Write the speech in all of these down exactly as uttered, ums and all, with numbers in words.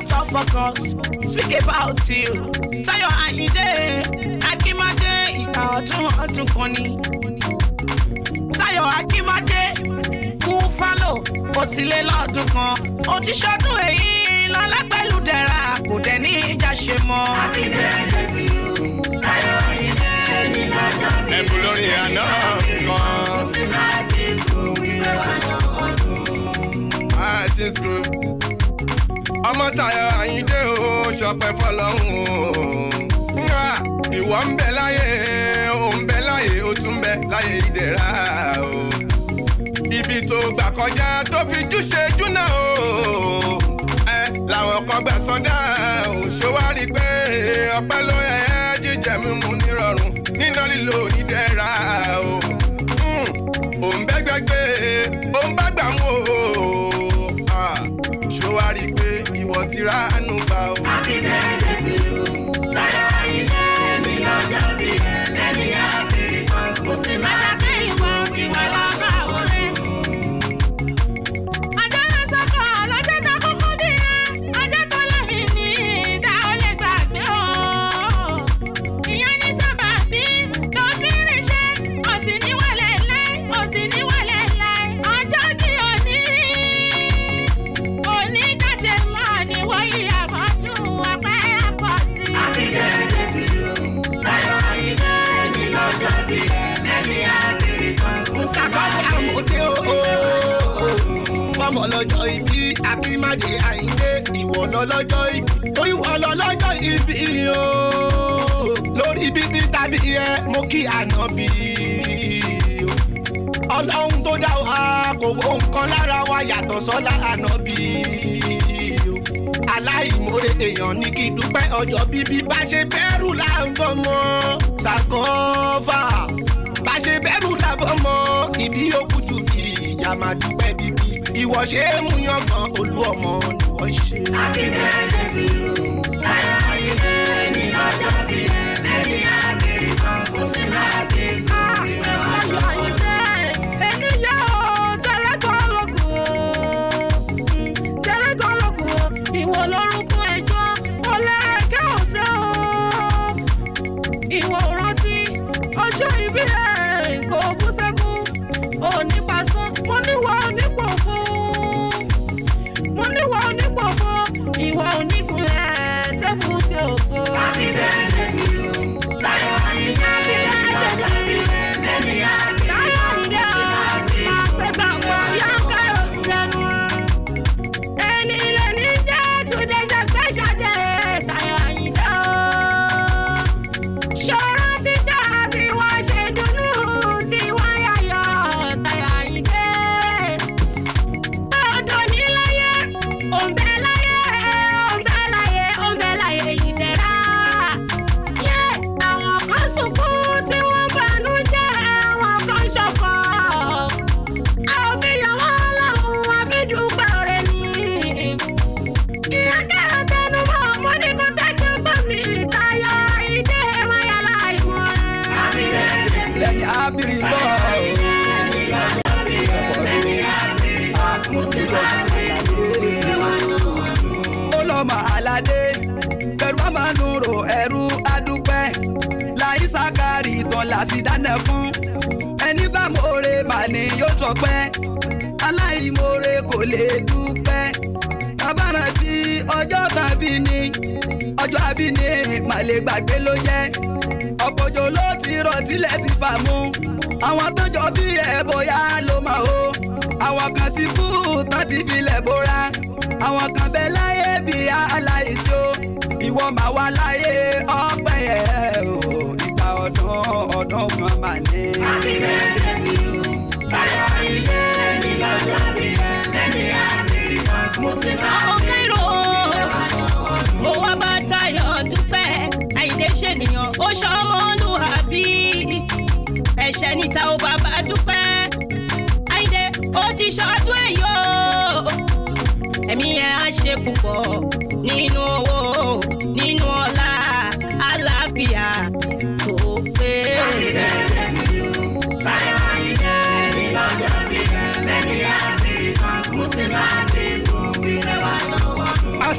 put our focus, speak about you. Táyọ̀ Àyìndé, Akínmádé, ìgbà ọdún ọdún kan ni. Táyọ̀ Akínmádé, Buffalo, ó ti lé lọ́dún kan. Ó ti ṣọdún èyí lọ́lá pẹ̀lú dẹ̀ra, kò dẹ̀ ní ìjà ṣe mọ́. Happy birthday to you, Táyọ̀ Àyìndé, ní lọ́jọ́ bí. Ẹ̀bùn lórí àná kan. Sinati school, ìgbé wa ṣọ̀kọ̀dún. Àti school. Ọmọ Táyọ̀ Àyìndé o, ṣọpẹ́ fọlọ́hún o. Ìwọ ń bẹ láyé, ó ń bẹ láyé, ó tún ń bẹ láyé ìdẹ̀ra o. Ibi tó gbà kọjá tó fi jú ṣe júnà o. Ẹ làwọn kan gbà sọdá o. Ṣé wàá rí i pé ọpẹ́ ló yẹ jíjẹ mímu nírọ̀rùn níná lílo ìdẹ̀ra o. Ò ń bẹ́gbẹ́gbẹ́, ó ń bá gbà mú o. Ṣé wàá rí i pé ìwọ ti ránú gbà o. Happy birthday to you, Táyọ̀ Àyìndé, ní lọ́jọ́ bí. Many happy returns, Muslim Àṣàkẹ́ ìwọ, ìwọ lọ́ba orin. Ọjọ́ lọ sọ́kọ̀ lọ́jọ́ tó kúkú bí ẹ. Ọjọ́ tó lẹ́mí ní ìdá ó lè gbàgbé o. Ìyẹn ní sábàbí tó fi ń ríṣẹ́. Ó sì ní wọlé láì, ó sì ní wọlé láì. Ọjọ́ bí òní, òní jáṣe mọ́ ni wọ́n yí àmọ́dún ọpẹ́ àpọ̀ sí. Happy birthday to you, Táyọ̀ Àyìndé, ní lọ́jọ́ bí. Many happy returns, Muslim Ṣàkóso àmọ̀dé o. Fọ́mọ lọ́jọ́ ìbí Akínmádé Àyìndé, ìwọ lọ lọ́jọ́ ìbí. Torí wọ́n lọ lọ́jọ́ ìbí o. Lórí bíbí tàbí ẹ, mo kí ànábì o. Ọlọ́run tó dá wa kò wo nǹkan lára wa yàtọ̀ sọ́lá ànábì o. Aláìmoore èèyàn ní kí dúpẹ́ ọjọ́ bíbí bá ṣe bẹ́rù là ń bọ̀ mọ́. Ṣàkófà bá ṣe bẹ́rù là bọ̀ mọ́. Ìbí yòókù jù bí ìyá máa dúpẹ́ bíbí. Ìwọ ṣe é mú yangàn olú ọmọ ni wọ́n ṣe. Happy birthday to you, Táyọ̀ Àyìndé, ní lọ́jọ́ bí. Many happy returns, Muslim láti school, ìgbé wa Táyọ̀ Àyìndé, èmi yẹ o, tẹ́lẹ̀kọ́ lókun o. Tẹ́lẹ̀kọ́ lókun o, ìwọ lórúkún ẹjọ́, ó lẹ́rẹ̀kẹ́ ọ̀sẹ̀ o. Ìwọ ò rántí ọjọ́ ìbí ẹ̀ kò bú sẹ́kún. Ò ní pasán, mo níwọ̀ onípòfo. Mo níwọ̀ onípòfo, ìwọ onígunlẹ̀ sẹ́kù tí ò fo. Happy birthday to you, Táyọ̀ Àyìndé, ní lọ́jọ́ bí. Many happy Táyọ̀ Àyìndé o, máa pẹ́ bá wọn yá káyọ̀ tẹnu. Ẹni ilé ní jẹ́ today's a special day. Táyọ̀ Àyìndé o. Ṣọ́ra tí ṣáàbí wá ṣe dùnnú tí wọ́n yáyọ̀. Táyọ̀ Àyìndé. Ọ̀dọ̀ ní láyé, òǹbẹ láyé, òǹbẹ láyé, òǹbẹ láyé ìdẹ̀ra. Yé àwọn kan sunkún tí wọ́n banú jẹ́, àwọn kan ṣọ̀fọ̀. Àwọn fi yàn wọ́n lọ́hùn, àfi dúpẹ́ ọ̀rẹ́ ni. Ìyá kẹ́hìn tẹnu mọ́, mo ní kó tẹ́jú gbọ́ mi. Táyọ̀ Àyìndé máa yà láì mọ́ rẹ̀. happy birthday to you, Lẹ́yìn ábìrì Táyọ̀ náà. Àyìndé, ní lọ́jọ́ bí. Many happy returns, Muslim láti school, ìgbé wa ṣọ̀kọ̀dún. Ó lọ́mọ aládé bẹ̀rù àmàlùrò ẹ̀rù adúpẹ́ láì sákàrí ìtàn làásì dáná fún ẹni bá mòore mà ní yóò tọpẹ́ aláìmoore kò lè dúpẹ́ bàbára tí ọjọ́ tàbí ni ọjọ́ àbí ni mà lè gbàgbé ló jẹ́ ọ̀pọ̀ òjò ló ti rọ̀ tílẹ̀ ti fà mú àwọn tọ́jọ́ bí ẹ̀ bóyá ló máa hó àwọn kan ti kú tán ti filẹ̀ bóra àwọn kan bẹ láyé bí aláìsí o ìwọ máa wà láyé ọpẹ́ yẹn o ìgbà ọdún ọdún kan mà ní. Happy birthday to you, Táyọ̀ Àyìndé, ní lọ́jọ́ bí. Many happy returns, Muslim láti Ọ̀kẹ́rò ìgbé wa ṣọ̀kọ̀dún. ó wá bá Táyọ̀ dúpẹ́. Àyìndé ṣènìyàn ó ṣọmọlúwàbí. Ẹ̀ṣẹ̀ níta ó bàbá dúpẹ́. Àyìndé ó ti ṣọdún ẹ̀yọ́. Ẹ̀mí ẹ̀ á ṣe púpọ̀ nínú owó, nínú ọlá, àlàáfíà tó pé. Happy birthday to you, Táyọ̀ Àyìndé, ní lọ́jọ́ bí. Many happy returns, Muslim láti school, ìgbé wa ṣọ̀kọ̀dún. Aske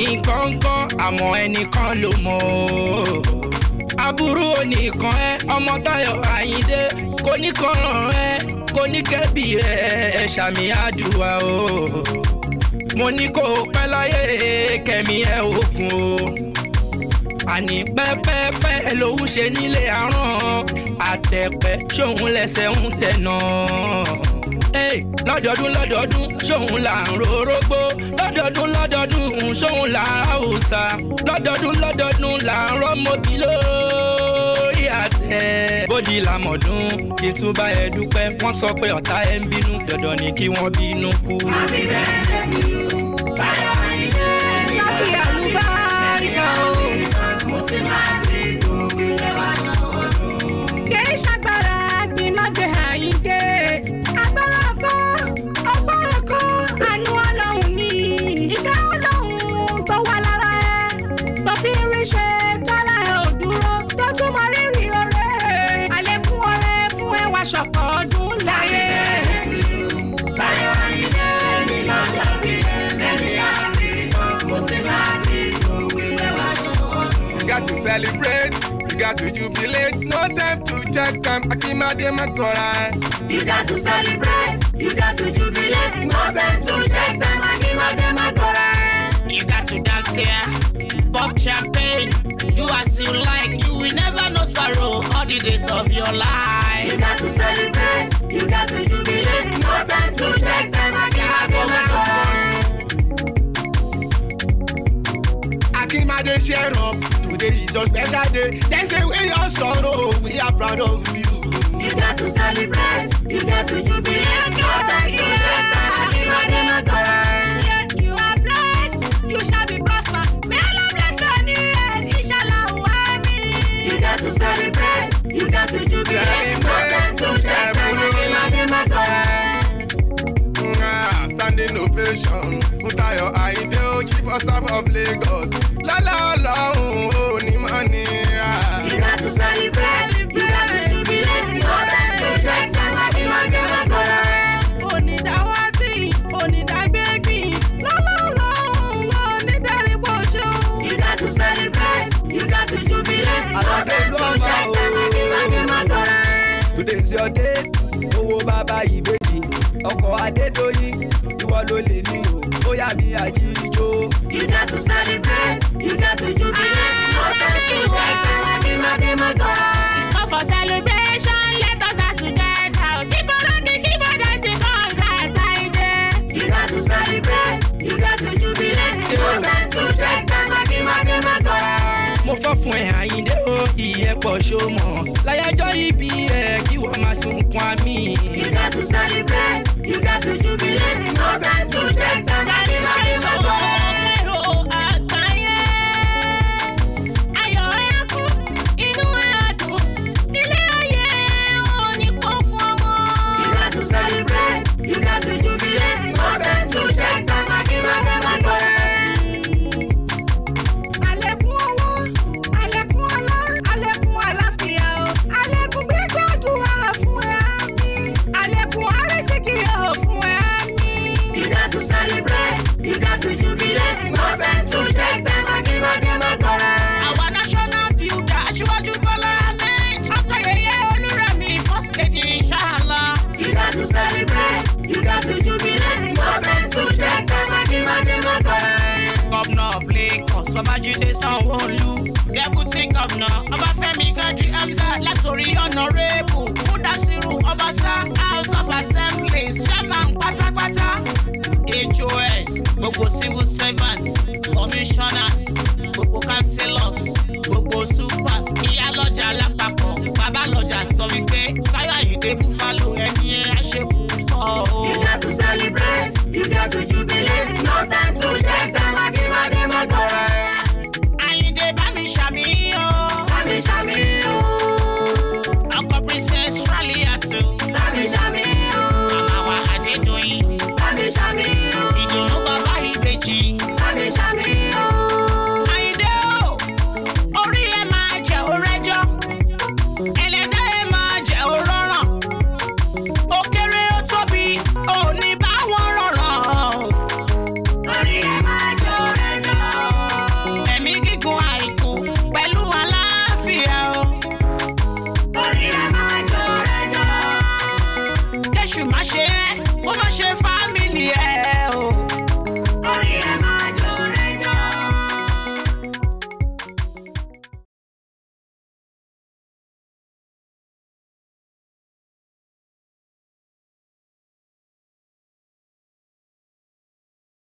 nǹkan kan àmọ́ ẹnìkan ló mọ̀ aburú oníkan ẹ ọmọ Táyọ̀ Àyìndé kò ní kan ràn ẹ kò ní kẹ́bí ẹ ẹ ṣàmì àdúrà o mo ní kó pẹ́ láyé kẹ́mi ẹ òkun o àní pẹ́pẹ́pẹ́ lòun ṣe nílé àrán àtẹ̀pẹ́ ṣòun lẹ́sẹ̀ ń tẹ̀nà lọ́dọọdún lọ́dọọdún ṣòun là ń rorógbó lọ́dọọdún lọ́dọọdún ṣòun là ń haúsá lọ́dọọdún lọ́dọọdún là ń rọ́mọbí lórí àtẹ bódì làmọ̀dún kí tún bá ẹ dúpẹ́ wọ́n sọ pé ọ̀tá ẹ ń bínú dandan ni kí wọ́n bínú kú. Happy birthday to you, Táyọ̀ Àyìndé. láti àlùbáríkà o. Muslim athletes tó wílé wá ṣàkóso. kì í ṣàgbára gbìnàjẹ Àyìndé agbára kan ọgbọ́n kan àánú Ọlọ́run ní ìfẹ́ Ọlọ́run tó wà lára ẹ tó fi ń ríṣẹ́ tọ́lá ẹ ò dúró tó tún mọ rírì ọrẹ àlékún ọrẹ fún ẹwà ṣọ̀pọ̀ ọdún láyé. Táyọ̀ Àyìndé ní lọ́jọ́ bí ẹni àmì Muslim athletes tó wílé wá ṣàkóso. You got to celebrate, you got to jubilate, no time to check time. Akimade Makora. You got to celebrate, you got to jubilate, no time to check time. Akimade Makora. You got to dance here, pop champagne, do as you like. You will never know sorrow all the days of your life. You got to celebrate, you got to jubilate, no time to check time. Akimade Makora. Akimade share up. Today is your special day. They say we your sorrow, we are proud of you. You got to celebrate, you got to jubilate, no time to check time. Akimade Makora. You are blessed, you shall be prosper. May Allah bless your new years, inshallah, amen. You got to celebrate, you got to jubilate, no time to check time. Akimade Makora. Ah, standing ovation. Táyọ̀ Àyìndé, chief of staff of Lagos. Lọ́lá Ọlọ́run ò ní mọ́ nira. You got to celebrate, you got to jubilate, no time to check time. Akimade Makora. Onídàwátì, onídàgbégbìn, lọ́lọ́lọ́hún, onídàrípọ̀ṣọ́. You got to celebrate, you got to jubilate, no time to check time. Akimade Makora. Today is your day, owó bàbá ìbejì, ọkọ̀ Adédọ́yìn, ìwọ ló lè ní o, ó yá mi àjíjó. You got to celebrate, you got to jubilate, no time to check time. Akimade Makora. It's all for celebration, let us dance together. Keep on rocking, keep on dancing, congrats, Àyìndé. You got to celebrate, you got to jubilate, no time to check time. Akimade Makora. mo fọ́ fún ẹ Àyìndé o ìyẹ́pọ̀ ṣó mọ̀ láyájọ́ ibi ẹ̀ kí wọ́n máa sunkún àmì. You got to celebrate, you got to jubilate, no time to check time. Akimade Makora. You got to celebrate, you got to jubilate, no time to check time. Akimade Makora. Àlékún owó, àlékún ọlá, àlékún àlàáfíà o, àlékún gbígbàdúrà fún ẹ àmín, àlékún àrísìkí o fún ẹ àmín. You got to celebrate, you got to jubilate, no time to check time. Akimade Makora. Our national builder Aṣíwájú Bọ́lá Ahmed ọkọ̀ yẹyẹ Olúrẹ̀mí first lady inshallah. You got to celebrate, you got to jubilate, no time to check time. Akimade Makora. Governor of Lagos Babájídé Sanwó-Olú Deputy Governor Ọbáfẹ́mi Kájí Hamzat látòrí Honorable Mudasiru Ọbaṣá House of Assemblies Chairman pátápátá H O S gbogbo civil servants commissioners gbogbo councillors gbogbo supers ìyálọ́jà lápapọ̀ babalọ́jà sọ wípé Táyọ̀ Àyìndé Buffalo